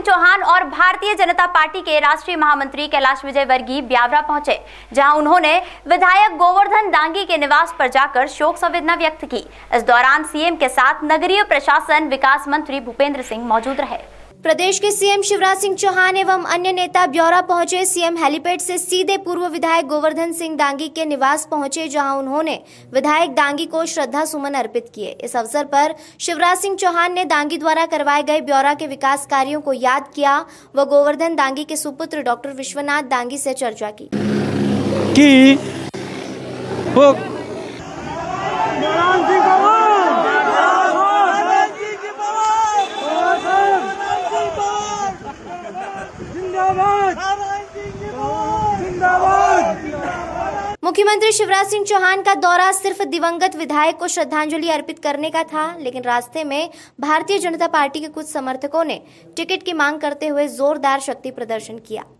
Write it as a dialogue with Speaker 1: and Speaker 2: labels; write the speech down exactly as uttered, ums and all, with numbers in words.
Speaker 1: चौहान और भारतीय जनता पार्टी के राष्ट्रीय महामंत्री कैलाश विजयवर्गीय ब्यावरा पहुंचे, जहां उन्होंने विधायक गोवर्धन दांगी के निवास पर जाकर शोक संवेदना व्यक्त की। इस दौरान सीएम के साथ नगरीय प्रशासन विकास मंत्री भूपेंद्र सिंह मौजूद रहे।
Speaker 2: प्रदेश के सीएम शिवराज सिंह चौहान एवं अन्य नेता ब्यौरा पहुंचे। सीएम हेलीपैड से सीधे पूर्व विधायक गोवर्धन सिंह दांगी के निवास पहुंचे, जहां उन्होंने विधायक दांगी को श्रद्धा सुमन अर्पित किए। इस अवसर पर शिवराज सिंह चौहान ने दांगी द्वारा करवाए गए ब्यौरा के विकास कार्यों को याद किया व गोवर्धन दांगी के सुपुत्र डॉक्टर विश्वनाथ दांगी से चर्चा की।
Speaker 3: कि वो
Speaker 2: मुख्यमंत्री शिवराज सिंह चौहान का दौरा सिर्फ दिवंगत विधायक को श्रद्धांजलि अर्पित करने का था, लेकिन रास्ते में भारतीय जनता पार्टी के कुछ समर्थकों ने टिकट की मांग करते हुए जोरदार शक्ति प्रदर्शन किया।